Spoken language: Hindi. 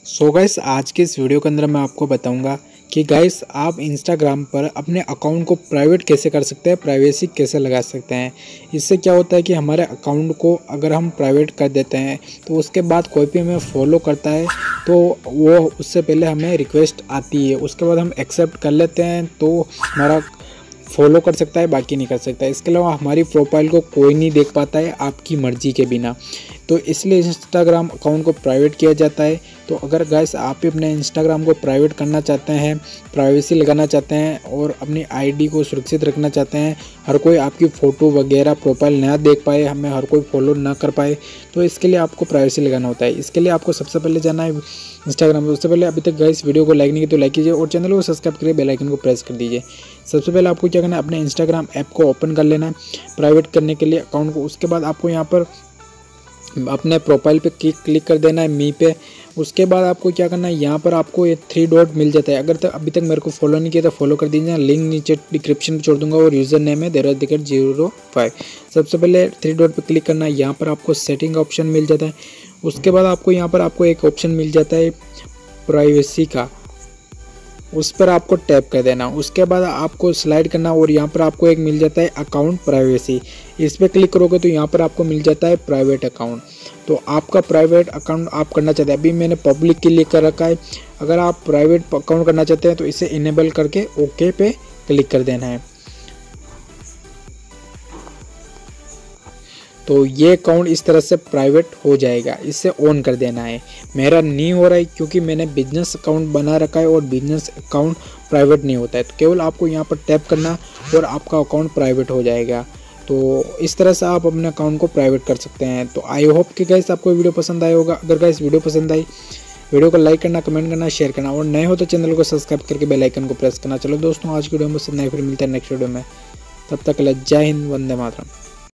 सो गाइस आज के इस वीडियो के अंदर मैं आपको बताऊंगा कि गाइस आप इंस्टाग्राम पर अपने अकाउंट को प्राइवेट कैसे कर सकते हैं, प्राइवेसी कैसे लगा सकते हैं। इससे क्या होता है कि हमारे अकाउंट को अगर हम प्राइवेट कर देते हैं तो उसके बाद कोई भी हमें फॉलो करता है तो वो उससे पहले हमें रिक्वेस्ट आती है, उसके बाद हम एक्सेप्ट कर लेते हैं तो हमारा फॉलो कर सकता है, बाकी नहीं कर सकता। इसके अलावा हमारी प्रोफाइल को कोई नहीं देख पाता है आपकी मर्ज़ी के बिना, तो इसलिए इंस्टाग्राम अकाउंट को प्राइवेट किया जाता है। तो अगर गाइस आप भी अपने इंस्टाग्राम को प्राइवेट करना चाहते हैं, प्राइवेसी लगाना चाहते हैं और अपनी आईडी को सुरक्षित रखना चाहते हैं, हर कोई आपकी फ़ोटो वगैरह प्रोफाइल ना देख पाए, हमें हर कोई फॉलो ना कर पाए, तो इसके लिए आपको प्राइवेसी लगाना होता है। इसके लिए आपको सबसे पहले जाना है इंस्टाग्राम पर। उससे पहले अभी तक गाइस वीडियो को लाइक नहीं किया तो लाइक कीजिए और चैनल को सब्सक्राइब करिए, बेल आइकन को प्रेस कर दीजिए। सबसे पहले आपको क्या करना है, अपने इंस्टाग्राम ऐप को ओपन कर लेना है प्राइवेट करने के लिए अकाउंट को। उसके बाद आपको यहाँ पर अपने प्रोफाइल पे क्लिक कर देना है मी पे। उसके बाद आपको क्या करना है, यहाँ पर आपको ये 3 डॉट मिल जाता है। अगर तक अभी तक मेरे को फॉलो नहीं किया तो फॉलो कर दीजिए, लिंक नीचे डिस्क्रिप्शन में छोड़ दूंगा और यूज़र नेम है देराज05। सबसे पहले 3 डॉट पे क्लिक करना है, यहाँ पर आपको सेटिंग का ऑप्शन मिल जाता है। उसके बाद आपको यहाँ पर आपको एक ऑप्शन मिल जाता है प्राइवेसी का, उस पर आपको टैप कर देना। उसके बाद आपको स्लाइड करना और यहाँ पर आपको एक मिल जाता है अकाउंट प्राइवेसी, इस पर क्लिक करोगे तो यहाँ पर आपको मिल जाता है प्राइवेट अकाउंट। तो आपका प्राइवेट अकाउंट आप करना चाहते हैं, अभी मैंने पब्लिक के लिए कर रखा है। अगर आप प्राइवेट अकाउंट करना चाहते हैं तो इसे इनेबल करके ओके पे क्लिक कर देना है। तो ये अकाउंट इस तरह से प्राइवेट हो जाएगा, इससे ऑन कर देना है। मेरा नहीं हो रहा है क्योंकि मैंने बिजनेस अकाउंट बना रखा है और बिजनेस अकाउंट प्राइवेट नहीं होता है, तो केवल आपको यहाँ पर टैप करना और आपका अकाउंट प्राइवेट हो जाएगा। तो इस तरह से आप अपने अकाउंट को प्राइवेट कर सकते हैं। तो आई होप कि गाइस आपको वीडियो पसंद आया होगा। अगर गाइस वीडियो पसंद आई, वीडियो को लाइक करना, कमेंट करना, शेयर करना और नए हो तो चैनल को सब्सक्राइब करके बेल आइकन को प्रेस करना। चलो दोस्तों, आज की वीडियो में फिर मिलते हैं नेक्स्ट वीडियो में, तब तक के लिए जय हिंद, वंदे मातरम।